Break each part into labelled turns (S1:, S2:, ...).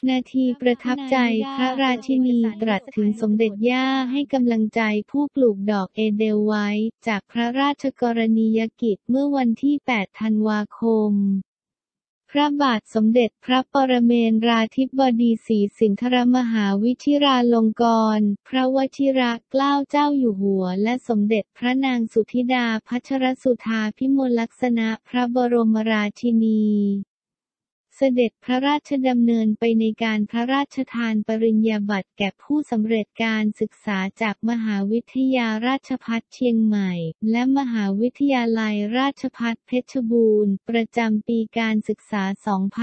S1: นาทีประทับใจพระราชินีตรัสถึงสมเด็จย่าให้กำลังใจผู้ปลูกดอกเอเดลไว้จากพระราชกรณียกิจเมื่อวันที่ 8 ธันวาคม พระบาทสมเด็จพระปรเมนทราธิบดีศรีสินธรมหาวิชิราลงกรณ์พระวชิรเกล้าเจ้าอยู่หัวและสมเด็จพระนางสุธิดาพัชรสุธาภิมลลักษณะพระบรมราชินีเสด็จพระราชดำเนินไปในการพระราชทานปริญญาบัตรแก่ผู้สำเร็จการศึกษาจากมหาวิทยาราชภัฏเชียงใหม่และมหาวิทยาลัยราชภัฏเพชรบูรณ์ประจำปีการศึกษา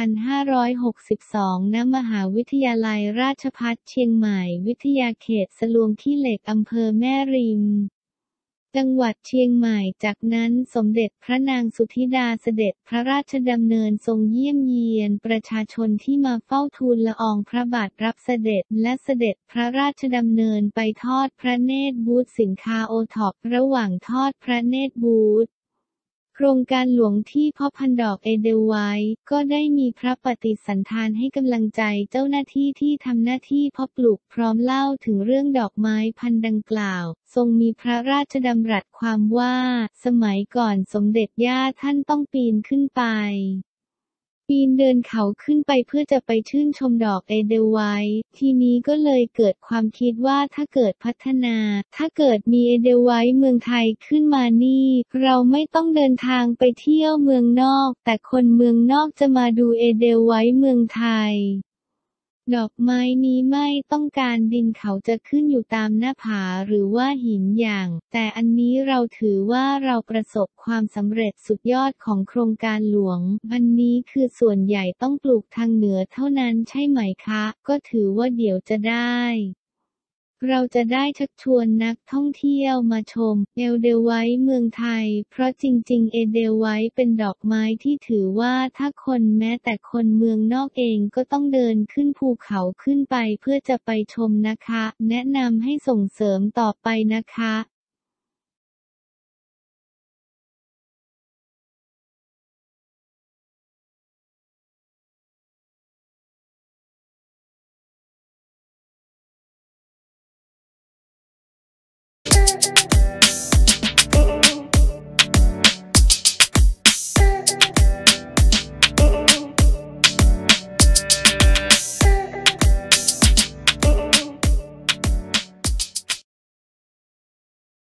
S1: 2562 ณ มหาวิทยาลัยราชภัฏเชียงใหม่วิทยาเขตสลวงขี้เหล็กอำเภอแม่ริมจังหวัดเชียงใหม่จากนั้นสมเด็จพระนางสุธิดาเสด็จพระราชดำเนินทรงเยี่ยมเยียนประชาชนที่มาเฝ้าทูลละอองพระบาทรับเสด็จและเสด็จพระราชดำเนินไปทอดพระเนตรบูธสินค้าโอท็อประหว่างทอดพระเนตรบูธโครงการหลวงที่เพาะพันธุ์ดอกเอเดลไว้ก็ได้มีพระปฏิสันถานให้กำลังใจเจ้าหน้าที่ที่ทำหน้าที่เพาะปลูกพร้อมเล่าถึงเรื่องดอกไม้พันธุ์ดังกล่าวทรงมีพระราชดำรัสความว่าสมัยก่อนสมเด็จย่าท่านต้องปีนขึ้นไปปีนเดินเขาขึ้นไปเพื่อจะไปชื่นชมดอกเอเดลไว้ทีนี้ก็เลยเกิดความคิดว่าถ้าเกิดพัฒนาถ้าเกิดมีเอเดลไว้เมืองไทยขึ้นมานี่เราไม่ต้องเดินทางไปเที่ยวเมืองนอกแต่คนเมืองนอกจะมาดูเอเดลไว้เมืองไทยดอกไม้นี้ไม่ต้องการดินเขาจะขึ้นอยู่ตามหน้าผาหรือว่าหินอย่างแต่อันนี้เราถือว่าเราประสบความสำเร็จสุดยอดของโครงการหลวงอันนี้คือส่วนใหญ่ต้องปลูกทางเหนือเท่านั้นใช่ไหมคะก็ถือว่าเดี๋ยวจะได้เราจะได้ชักชวนนักท่องเที่ยวมาชมเอเดลไว้เมืองไทยเพราะจริงๆเอเดลไว้เป็นดอกไม้ที่ถือว่าถ้าคนแม้แต่คนเมืองนอกเองก็ต้องเดินขึ้นภูเขาขึ้นไปเพื่อจะไปชมนะคะแนะนำให้ส่งเสริมต่อไปนะคะ